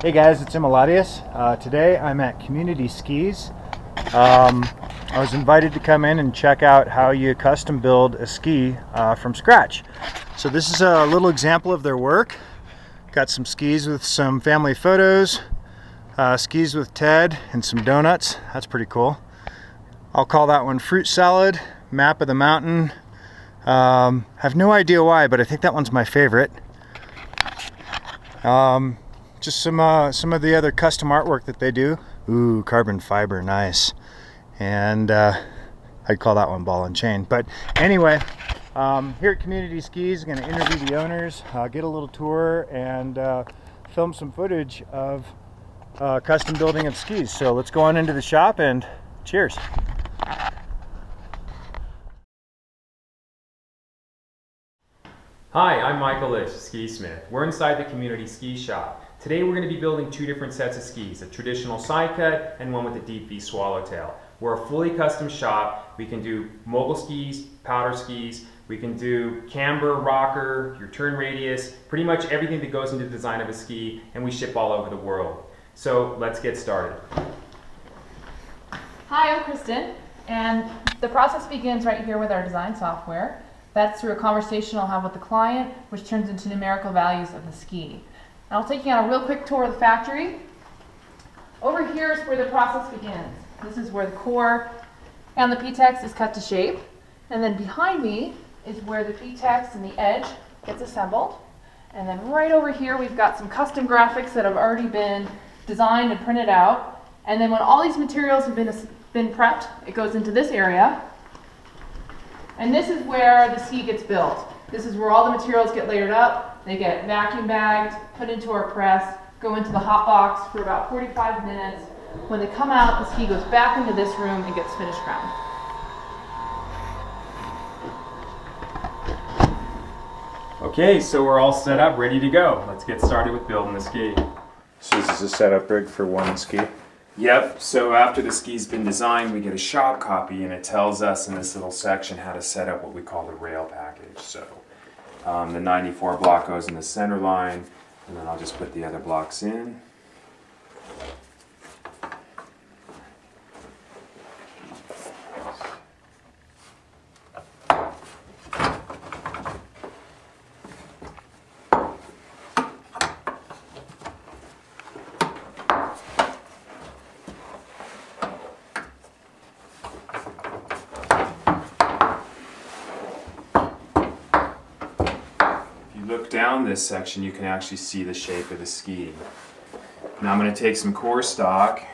Hey guys, it's Immolateus. Today I'm at Community Skis. I was invited to come in and check out how you custom build a ski from scratch. So this is a little example of their work. Got some skis with some family photos, skis with Ted, and some donuts. That's pretty cool. I'll call that one Fruit Salad, Map of the Mountain. Have no idea why, but I think that one's my favorite. Just some of the other custom artwork that they do. Ooh, carbon fiber, nice. And I'd call that one Ball and Chain. But anyway, here at Community Skis, I'm going to interview the owners, get a little tour, and film some footage of custom building of skis. So let's go on into the shop and cheers. Hi, I'm Michael Lish, Ski Smith. We're inside the Community Ski Shop. Today we're going to be building two different sets of skis, a traditional side cut and one with a deep V swallowtail. We're a fully custom shop. We can do mogul skis, powder skis, we can do camber, rocker, your turn radius, pretty much everything that goes into the design of a ski, and we ship all over the world. So let's get started. Hi, I'm Kristen, and the process begins right here with our design software. That's through a conversation I'll have with the client, which turns into numerical values of the ski. And I'll take you on a real quick tour of the factory. Over here is where the process begins. This is where the core and the P-tex is cut to shape. And then behind me is where the P-tex and the edge gets assembled. And then right over here we've got some custom graphics that have already been designed and printed out. And then when all these materials have been prepped, it goes into this area. And this is where the ski gets built. This is where all the materials get layered up. They get vacuum bagged, put into our press, go into the hot box for about 45 minutes. When they come out, the ski goes back into this room and gets finished ground. Okay, so we're all set up, ready to go. Let's get started with building the ski. So this is a setup rig for one ski? Yep, so after the ski's been designed, we get a shop copy, and it tells us in this little section how to set up what we call the rail package. So the 94 block goes in the center line, and then I'll just put the other blocks in. Look down this section, you can actually see the shape of the ski. Now I'm going to take some core stock.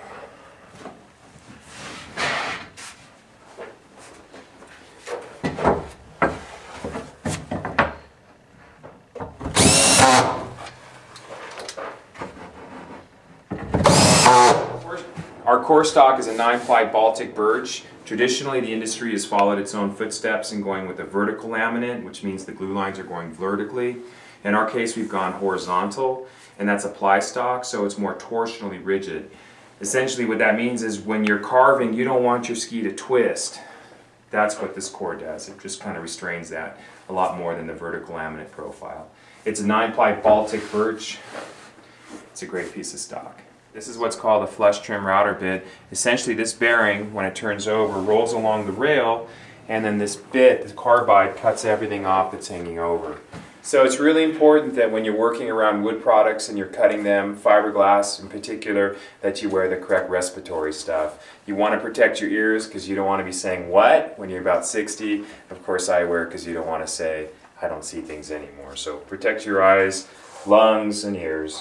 Our core stock is a 9-ply Baltic birch. Traditionally, the industry has followed its own footsteps in going with a vertical laminate, which means the glue lines are going vertically. In our case, we've gone horizontal, and that's a ply stock, so it's more torsionally rigid. Essentially, what that means is when you're carving, you don't want your ski to twist. That's what this core does. It just kind of restrains that a lot more than the vertical laminate profile. It's a 9-ply Baltic birch. It's a great piece of stock. This is what's called a flush trim router bit. Essentially, this bearing, when it turns over, rolls along the rail, and then this bit, the carbide, cuts everything off that's hanging over. So it's really important that when you're working around wood products and you're cutting them, fiberglass in particular, that you wear the correct respiratory stuff. You want to protect your ears because you don't want to be saying what when you're about 60. Of course, eyewear because you don't want to say, I don't see things anymore. So protect your eyes, lungs, and ears.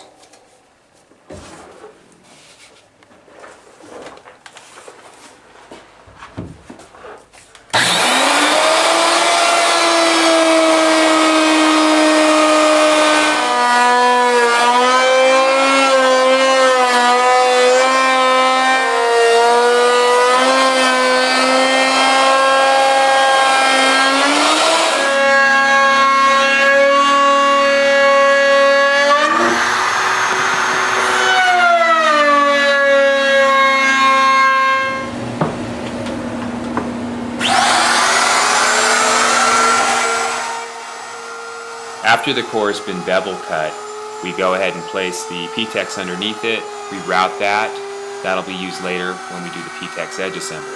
After the core has been bevel cut, We go ahead and place the P-Tex underneath it, reroute that. That'll be used later when we do the P-Tex edge assembly.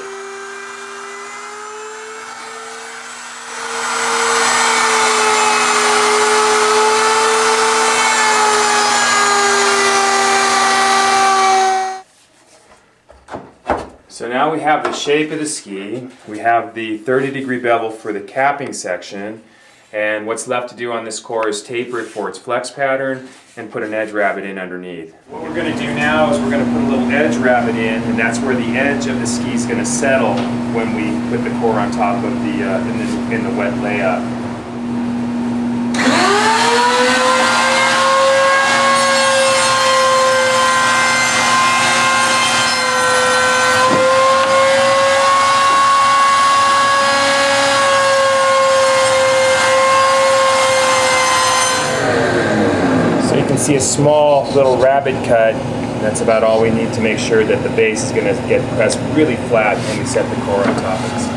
So now we have the shape of the ski, we have the 30-degree bevel for the capping section, and what's left to do on this core is taper it for its flex pattern and put an edge rabbet in underneath. What we're going to do now is we're going to put a little edge rabbet in, and that's where the edge of the ski is going to settle when we put the core on top of the in the wet layup. See a small little rabbit cut. That's about all we need to make sure that the base is going to get pressed really flat when we set the core on top of it.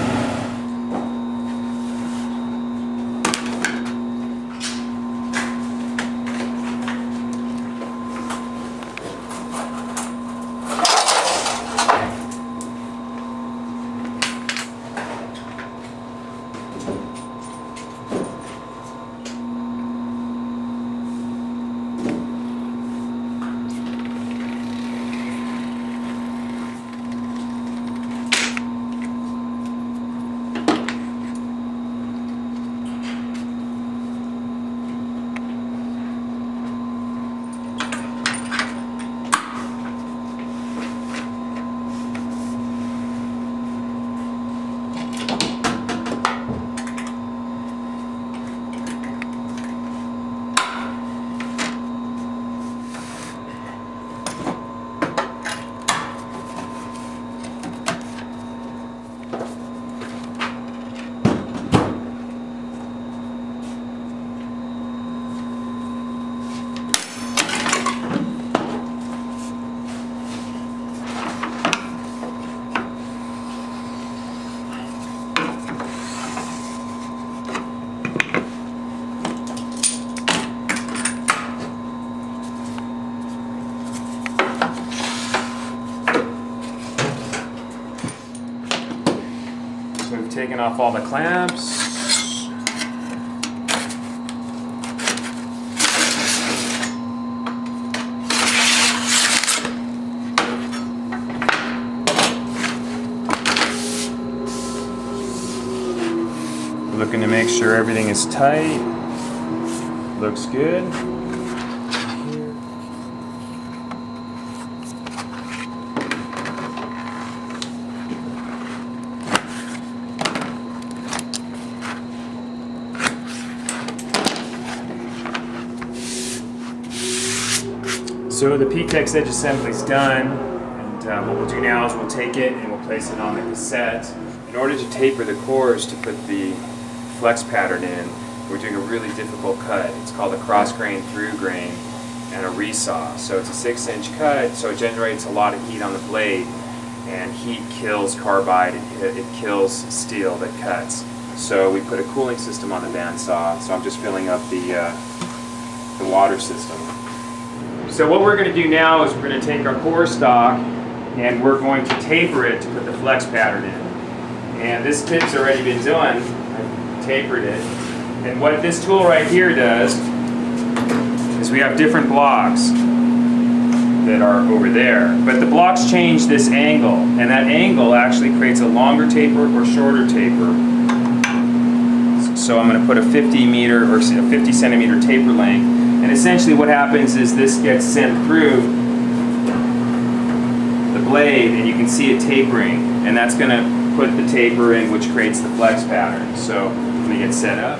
We've taken off all the clamps. We're looking to make sure everything is tight. Looks good. So the P-Tex edge assembly is done, and what we'll do now is we'll take it and we'll place it on the cassette. In order to taper the cores to put the flex pattern in, we're doing a really difficult cut. It's called a cross grain, through grain, and a resaw. So it's a 6-inch cut, so it generates a lot of heat on the blade, and heat kills carbide, it kills steel that cuts. So we put a cooling system on the bandsaw, so I'm just filling up the water system. So what we're going to do now is we're going to take our core stock and we're going to taper it to put the flex pattern in. And this tip's already been done. I've tapered it. And what this tool right here does is we have different blocks that are over there. But the blocks change this angle, and that angle actually creates a longer taper or shorter taper. So I'm going to put a 50 centimeter taper length. And essentially what happens is this gets sent through the blade and you can see it tapering, and that's going to put the taper in, which creates the flex pattern. So let me get set up.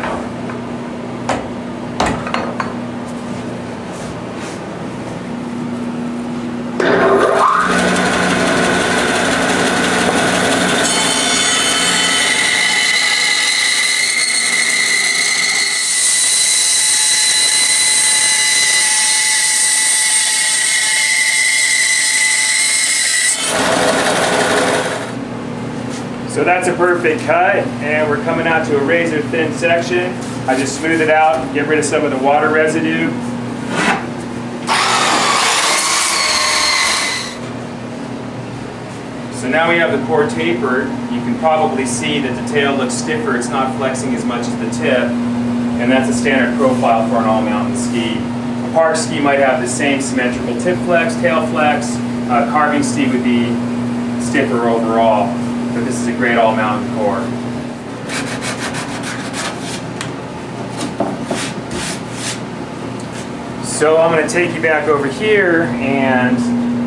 So that's a perfect cut, and we're coming out to a razor thin section. I just smooth it out, get rid of some of the water residue, So now we have the core tapered. You can probably see that the tail looks stiffer. It's not flexing as much as the tip. And that's a standard profile for an all-mountain ski. A park ski might have the same symmetrical tip flex, tail flex. A carving ski would be stiffer overall. But this is a great all-mountain core. So I'm going to take you back over here, and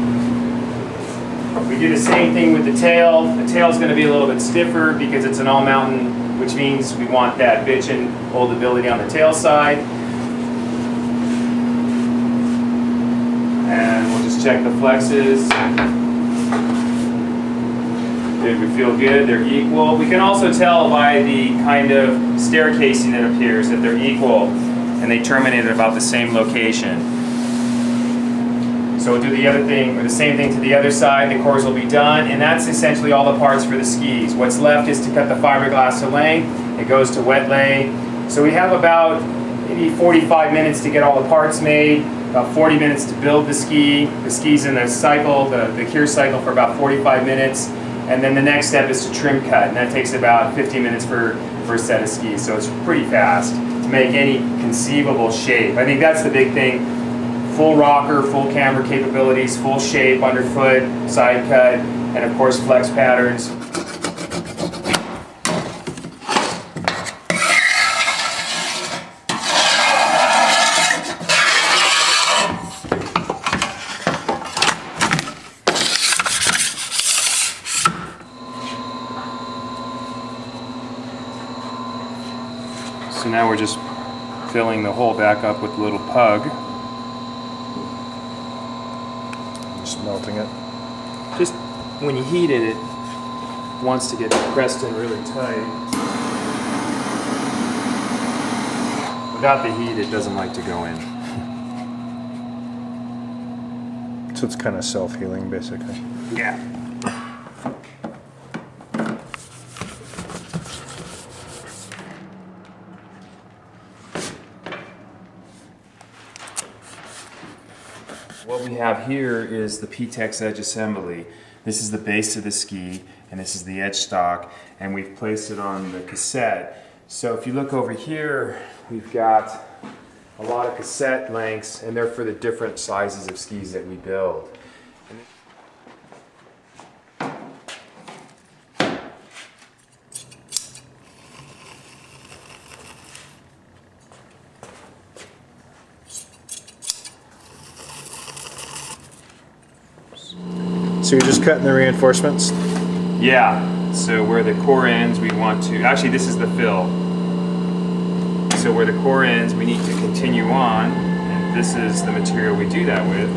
we do the same thing with the tail. The tail is going to be a little bit stiffer because it's an all-mountain, which means we want that bitch and holdability on the tail side. And we'll just check the flexes. If we feel good, they're equal. We can also tell by the kind of staircasing that appears that they're equal, and they terminate at about the same location. So we'll do the other thing, or the same thing to the other side. The cores will be done, and that's essentially all the parts for the skis. What's left is to cut the fiberglass to length. It goes to wet lay. So we have about maybe 45 minutes to get all the parts made, about 40 minutes to build the ski. The ski's in the cycle, the cure cycle, for about 45 minutes. And then the next step is to trim cut, and that takes about 15 minutes for a set of skis. So it's pretty fast to make any conceivable shape. I think that's the big thing. Full rocker, full camber capabilities, full shape, underfoot, side cut, and of course flex patterns. So now we're just filling the hole back up with a little pug. Just melting it. Just when you heat it, it wants to get pressed in really tight. Without the heat, it doesn't like to go in. So it's kind of self-healing, basically. Yeah. What we have here is the PTEX edge assembly. This is the base of the ski, and this is the edge stock, and we've placed it on the cassette. So if you look over here, we've got a lot of cassette lengths, and they're for the different sizes of skis that we build. So you're just cutting the reinforcements? Yeah, so where the core ends, we want to, actually this is the fill. So where the core ends, we need to continue on, and this is the material we do that with.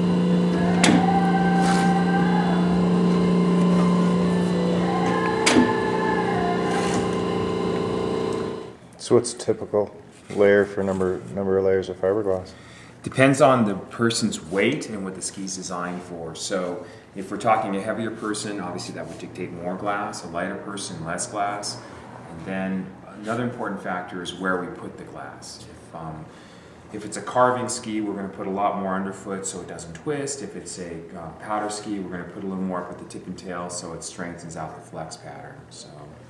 So what's a typical layer for number of layers of fiberglass? Depends on the person's weight and what the ski's designed for. So if we're talking a heavier person, obviously that would dictate more glass, a lighter person, less glass. And then another important factor is where we put the glass. If it's a carving ski, we're going to put a lot more underfoot so it doesn't twist. If it's a powder ski, we're going to put a little more up at the tip and tail so it strengthens out the flex pattern. So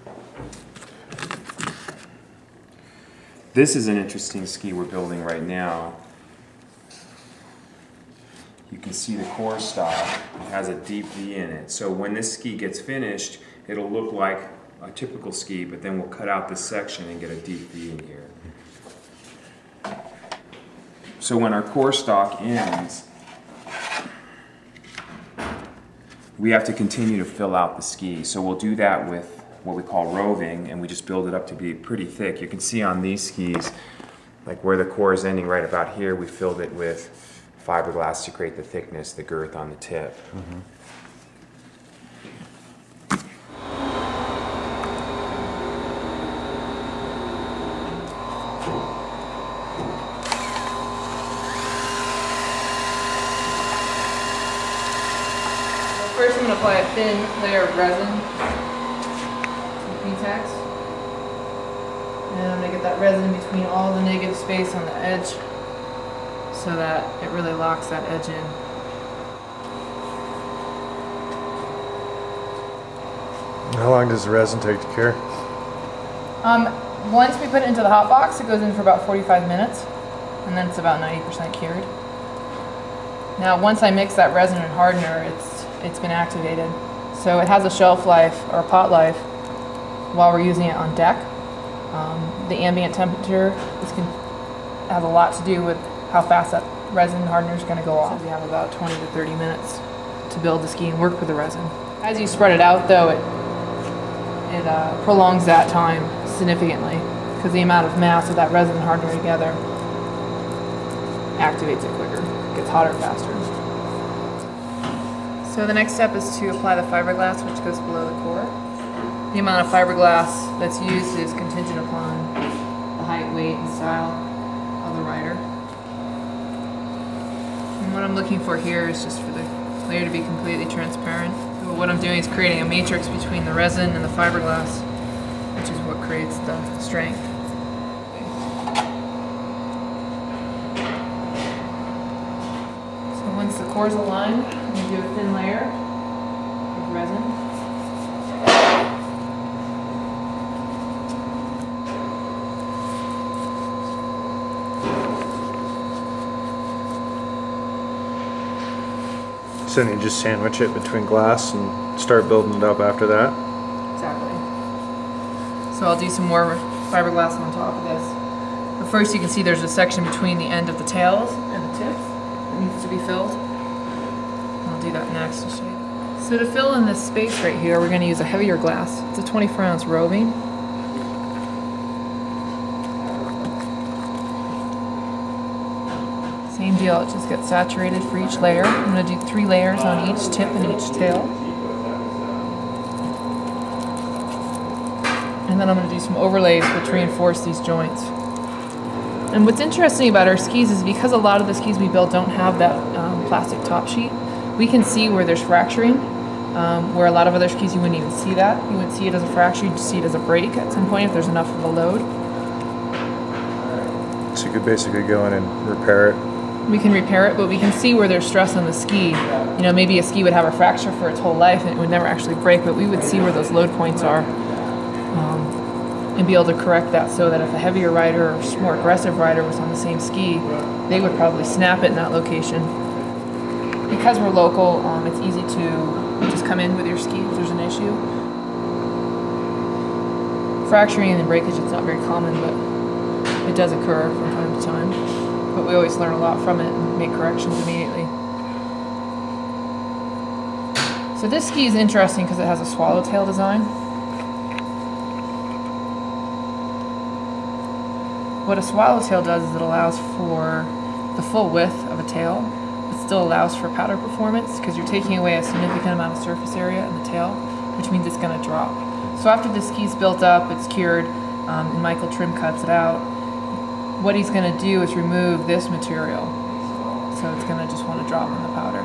this is an interesting ski we're building right now. You can see the core stock. It has a deep V in it. So when this ski gets finished, it'll look like a typical ski, but then we'll cut out this section and get a deep V in here. So when our core stock ends, we have to continue to fill out the ski. So we'll do that with what we call roving, and we just build it up to be pretty thick. You can see on these skis, like where the core is ending right about here, we filled it with fiberglass to create the thickness, the girth on the tip. Mm-hmm. First I'm going to apply a thin layer of resin, some PTEX, and I'm going to get that resin in between all the negative space on the edge so that it really locks that edge in. How long does the resin take to cure? Once we put it into the hot box, it goes in for about 45 minutes, and then it's about 90% cured. Now, once I mix that resin and hardener, it's been activated, so it has a shelf life or a pot life while we're using it on deck. The ambient temperature has a lot to do with how fast that resin hardener is going to go off. So we have about 20 to 30 minutes to build the ski and work with the resin. As you spread it out, though, it prolongs that time significantly because the amount of mass of that resin and hardener together activates it quicker. It gets hotter faster. So the next step is to apply the fiberglass, which goes below the core. The amount of fiberglass that's used is contingent upon the height, weight, and style of the rider. And what I'm looking for here is just for the layer to be completely transparent. So what I'm doing is creating a matrix between the resin and the fiberglass, which is what creates the strength. So once the core is aligned, I'm going to do a thin layer of resin. So then you just sandwich it between glass and start building it up after that? Exactly. So I'll do some more fiberglass on top of this. But first you can see there's a section between the end of the tails and the tips that needs to be filled. I'll do that next to show you. So to fill in this space right here, we're going to use a heavier glass. It's a 24-ounce roving. Same deal, it just gets saturated for each layer. I'm going to do 3 layers on each tip and each tail. And then I'm going to do some overlays which reinforce these joints. And what's interesting about our skis is because a lot of the skis we build don't have that plastic top sheet, we can see where there's fracturing, where a lot of other skis you wouldn't even see that. You wouldn't see it as a fracture, you'd see it as a break at some point if there's enough of a load. So you could basically go in and repair it? We can repair it, but we can see where there's stress on the ski. You know, maybe a ski would have a fracture for its whole life and it would never actually break, but we would see where those load points are and be able to correct that so that if a heavier rider or more aggressive rider was on the same ski, they would probably snap it in that location. Because we're local, it's easy to just come in with your ski if there's an issue. Fracturing and breakage, it's not very common, but it does occur from time to time. But we always learn a lot from it and make corrections immediately. So this ski is interesting because it has a swallowtail design. What a swallowtail does is it allows for the full width of a tail. It still allows for powder performance because you're taking away a significant amount of surface area in the tail, which means it's going to drop. So after the ski's built up, it's cured, and Michael trim cuts it out, what he's going to do is remove this material. So it's going to just want to drop in the powder.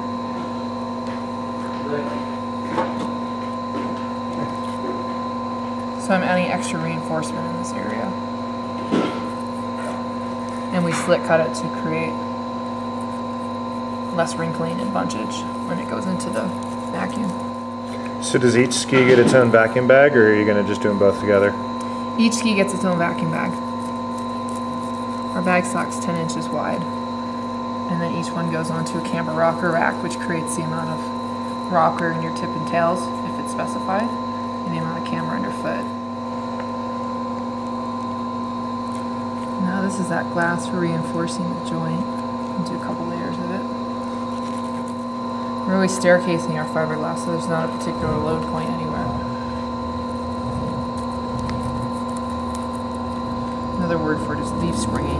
So I'm adding extra reinforcement in this area. And we slit cut it to create less wrinkling and bunchage when it goes into the vacuum. So does each ski get its own vacuum bag, or are you going to just do them both together? Each ski gets its own vacuum bag. Our bag stock's 10 inches wide, and then each one goes onto a camber rocker rack, which creates the amount of rocker in your tip and tails, if it's specified, and the amount of camber underfoot. Now this is that glass for reinforcing the joint. We'll do a couple layers of it. We're always staircasing our fiberglass, so there's not a particular load point anywhere. Another word for it is leaf springing.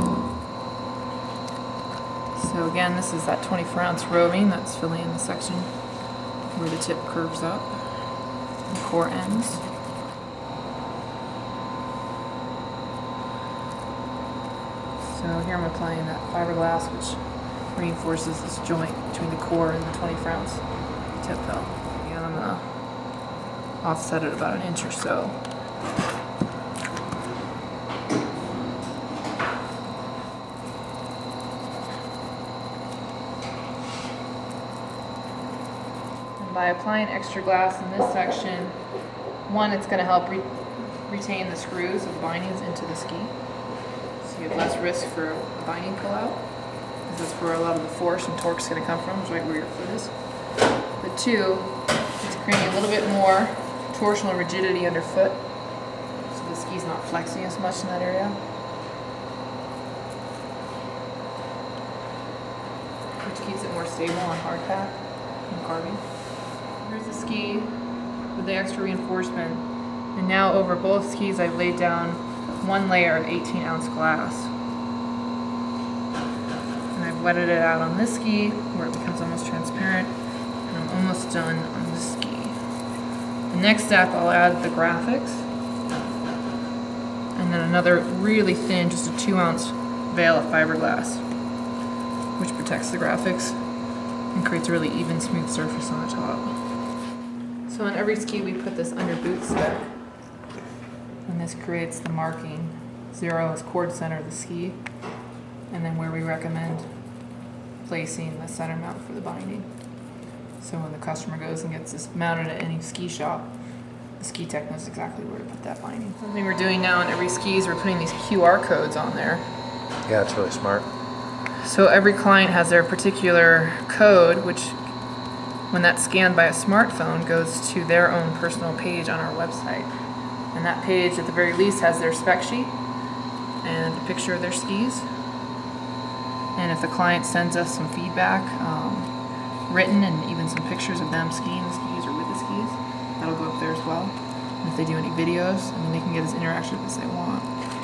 So again, this is that 24-ounce roving that's filling in the section where the tip curves up and core ends. So here I'm applying that fiberglass, which reinforces this joint between the core and the 24-ounce tip though. Again, I'm going to offset it about 1 inch or so. by applying extra glass in this section, one, it's going to help retain the screws of the bindings into the ski, so you have less risk for a binding pull-out, because that's where a lot of the force and torque is going to come from, is right where your foot is. But two, it's creating a little bit more torsional rigidity underfoot, so the ski's not flexing as much in that area, which keeps it more stable on hard pack and carving. Here's the ski with the extra reinforcement, and now over both skis I've laid down one layer of 18-ounce glass, and I've wetted it out on this ski where it becomes almost transparent, and I'm almost done on this ski. The next step, I'll add the graphics, and then another really thin, just a 2-ounce veil of fiberglass, which protects the graphics and creates a really even, smooth surface on the top. So on every ski we put this under boot spec, and this creates the marking. 0 is chord center of the ski, and then where we recommend placing the center mount for the binding. So when the customer goes and gets this mounted at any ski shop, the ski tech knows exactly where to put that binding. Something we're doing now on every ski is we're putting these QR codes on there. Yeah, it's really smart. So every client has their particular code, which when that's scanned by a smartphone goes to their own personal page on our website. And that page at the very least has their spec sheet and a picture of their skis. And if the client sends us some feedback, written and even some pictures of them skiing the skis or with the skis, that'll go up there as well. And if they do any videos, I mean, they can get as interactive as they want.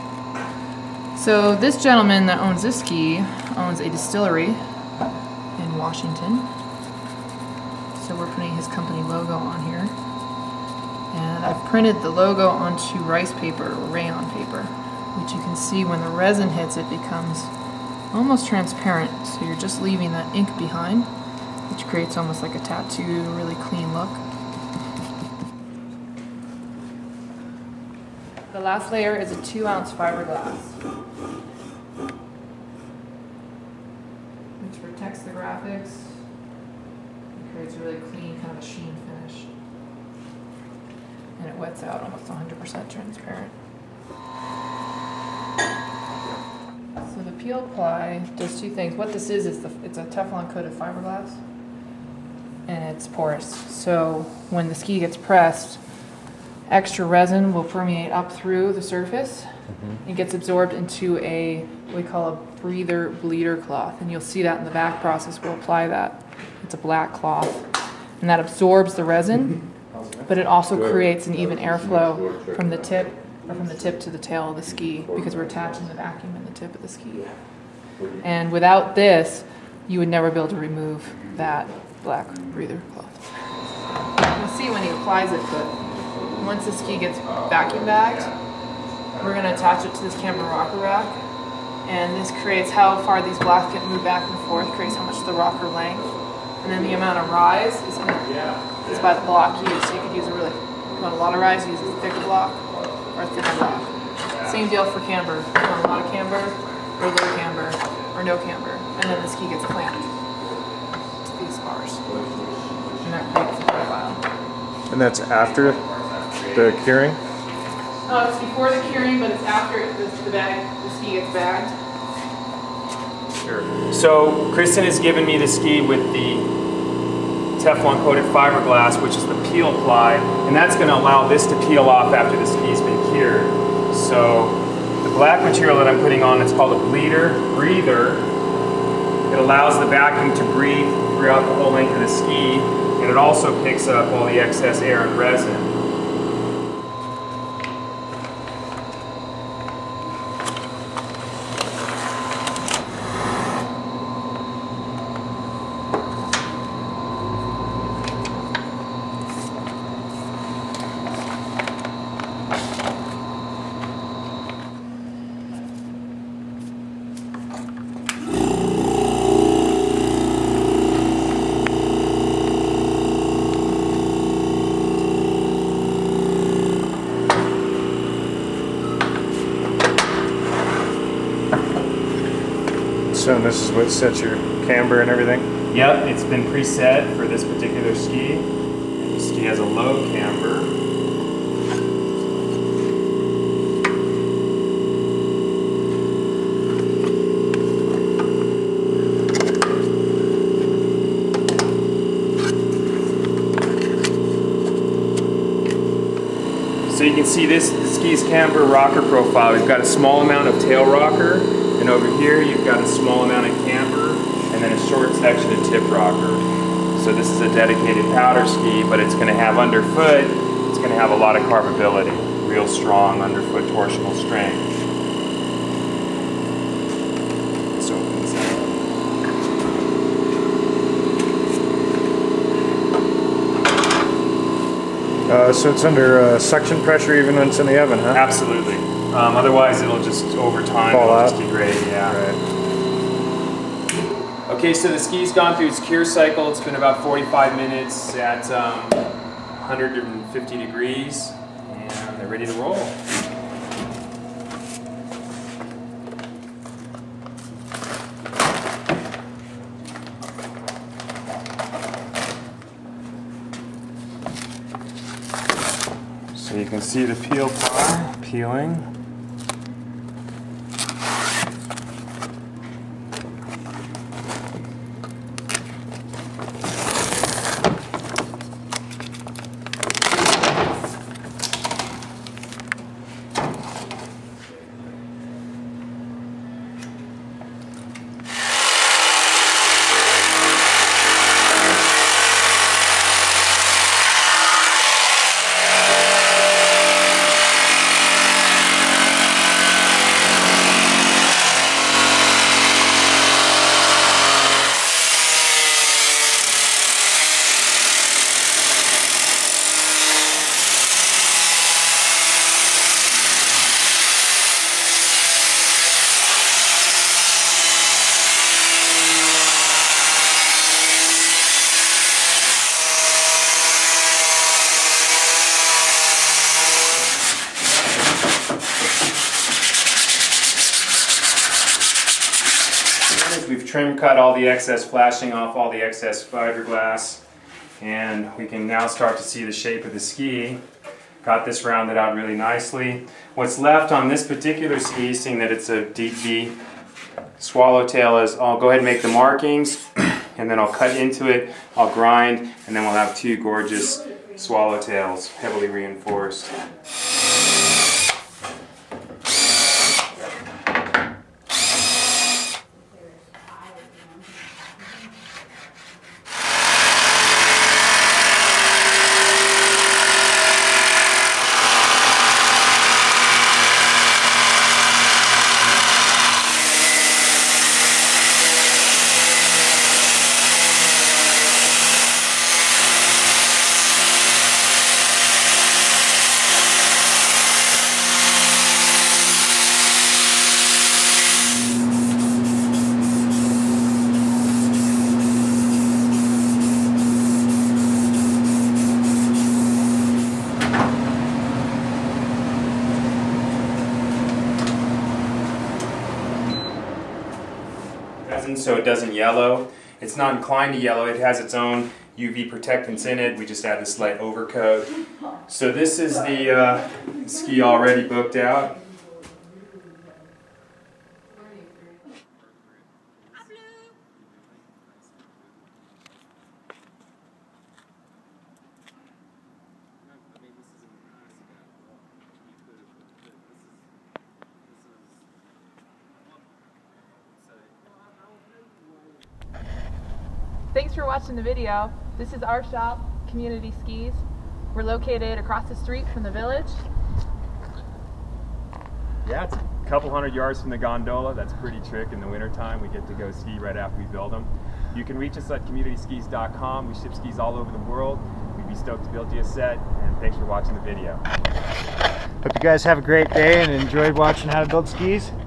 So this gentleman that owns this ski owns a distillery in Washington. So we're putting his company logo on here. And I've printed the logo onto rice paper or rayon paper, which you can see when the resin hits it becomes almost transparent. So you're just leaving that ink behind, which creates almost like a tattoo, really clean look. The last layer is a 2-ounce fiberglass, which protects the graphics and creates a really clean kind of a sheen finish. And it wets out almost 100% transparent. So the peel ply does two things. What this is it's a Teflon coated fiberglass, and it's porous. So when the ski gets pressed, extra resin will permeate up through the surface and gets absorbed into what we call a breather bleeder cloth. And you'll see that in the back process. We'll apply that. It's a black cloth, and that absorbs the resin, but it also creates an even airflow from the tip to the tail of the ski, because we're attaching the vacuum in the tip of the ski. And without this, you would never be able to remove that black breather cloth. You'll see when he applies it, but once the ski gets vacuum bagged, we're going to attach it to this camber rocker rack, and this creates how far these blocks get moved back and forth, creates how much of the rocker length, and then the amount of rise is by the block used. So you could use if you want a lot of rise, use a thicker block or a thinner block. Same deal for camber. If you want a lot of camber or low camber or no camber, and then the ski gets clamped to these bars, and that creates the profile. And that's after the curing? It's before the curing, but it's after the ski gets bagged. Sure. So Kristen has given me the ski with the Teflon coated fiberglass, which is the peel ply, and that's going to allow this to peel off after the ski's been cured. So the black material that I'm putting on, it's called a breather. It allows the vacuum to breathe throughout the whole length of the ski, and it also picks up all the excess air and resin. So this is what sets your camber and everything? Yep, it's been preset for this particular ski. Ski has a low camber. So you can see this ski's camber rocker profile. We've got a small amount of tail rocker, and over here you've got a small amount of camber, and then a short section of tip rocker. So this is a dedicated powder ski, but it's going to have underfoot, it's going to have a lot of carvability, real strong underfoot torsional strength. This opens up. So it's under suction pressure even when it's in the oven, huh? Absolutely. Otherwise it'll just, over time, fall it'll out. just degrade, yeah. Right. Okay, so the ski's gone through its cure cycle. It's been about 45 minutes at 150 degrees, and they're ready to roll. So you can see the peel bar peeling. We've trim cut all the excess flashing off, all the excess fiberglass, and we can now start to see the shape of the ski. Got this rounded out really nicely. What's left on this particular ski, seeing that it's a deep V swallowtail, is I'll go ahead and make the markings, and then I'll cut into it, I'll grind, and then we'll have two gorgeous swallowtails, heavily reinforced. So it doesn't yellow. It's not inclined to yellow. It has its own UV protectants in it. We just add this light overcoat. So this is the ski already booked out. Thanks for watching the video. This is our shop, Community Skis. We're located across the street from the village. Yeah, it's a couple hundred yards from the gondola. That's a pretty trick in the wintertime. We get to go ski right after we build them. You can reach us at communityskis.com. We ship skis all over the world. We'd be stoked to build you a set, and thanks for watching the video. Hope you guys have a great day and enjoyed watching how to build skis.